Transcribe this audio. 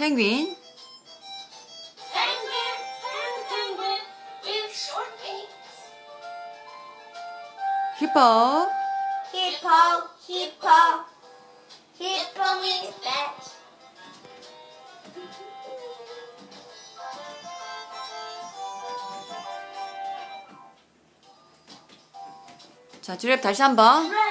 펭귄. 히포. Hippo means bat. 자, 주랩 다시 한번.